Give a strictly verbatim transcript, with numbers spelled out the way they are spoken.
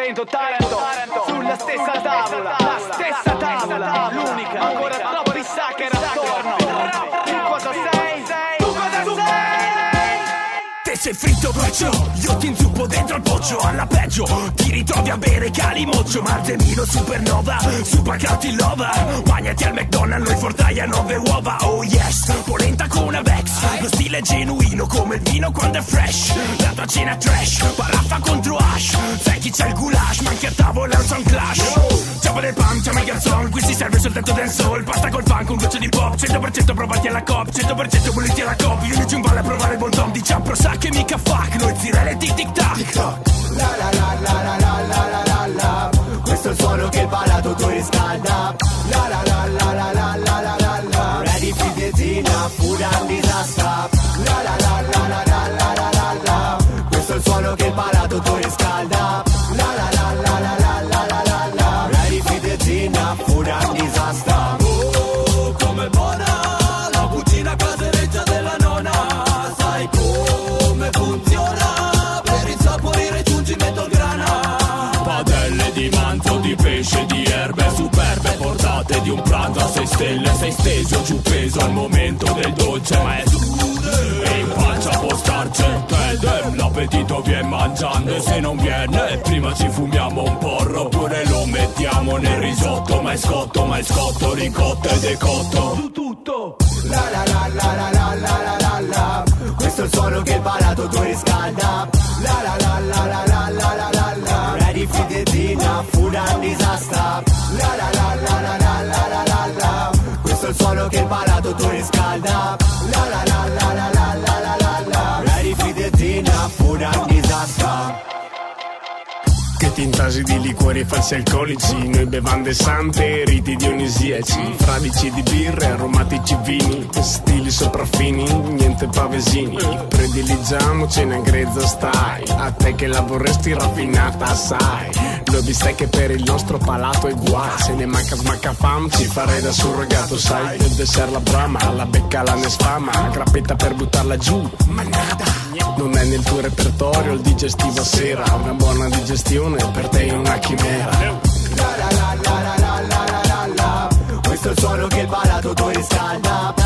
Trento, Taranto, sulla stessa tavola, la stessa tavola, l'unica, ancora troppi sucker attorno. Tu cosa sei? Tu cosa sei? Te sei fritto perciò, io ti inzuppo dentro il boccio. Alla peggio, ti ritrovi a bere calimoccio. Martemino, supernova, supercatti lova. Bagnati al McDonald's, noi fortai a nove uova. Oh yes, polenta con una Vex. Lo stile è genuino come il vino quando è fresh. La tua cena trash, paraffa contro hash. Sai chi c'è il goulash, ma anche a tavola un son clash. Ciao del pan, chiama il garzon, qui si serve soltanto dancehall. Pasta col funk, un goccio di pop, cento per cento provati alla cop, cento per cento bolliti alla cop. Io mi giungo a provare il buon tom di Ciampro, sa che mica fuck, noi zirelle tic tic tac. La la la la la la la la la la. Questo è il suono che il palato tu riscalda. La la la la la la la la la la. Ready for the dinner, food and disaster. La la la la la la la la la la. Questo è il suono che il palato tu riscalda. La la la la la la la la la la. Ready for the dinner, food and disaster. Oh, come buona la cucina casereggia della nonna. Sai come funziona, per insaporire giungi metto il grana. Padelle di manzo, di pesce, di erbe superbe, portate di un pranzo a sei stelle. Sei steso giù peso al momento del dolce, ma è e in pancia può starce. Ed l'appetito viene mangiando, e se non viene prima ci fumiamo un porro, oppure lo mettiamo nel risotto. Ma è scotto, ma è scotto, ricotto e decotto. Su tutto. La la la la la la la la la la. Questo è il suono che il palato tu riscalda. La la la la la la la la la la. Ready for the dinner, food and disaster. La la la la la la la la la la. Questo è il suono che il palato tu riscalda. La la la la la la la la la la. Ready for the dinner, food and disaster. Che ti intasi di liquori e falsi alcolici, noi bevande sante, riti dionisiaci, fradici di birre, aromatici vini, stili sopraffini, niente pavesini. Prediligiamocene a grezza stai, a te che la vorresti raffinata assai. Lo bistecche per il nostro palato è guai, se ne manca smacca fam, ci farei da surrogato sai. Del dessert la brama, la becca la nesfama, grappetta per buttarla giù, ma nada. Non è nel tuo repertorio il digestivo a sera, una buona digestione per te è una chimera. La la la la la la la la la. Questo è il suono che il palato tu riscalda.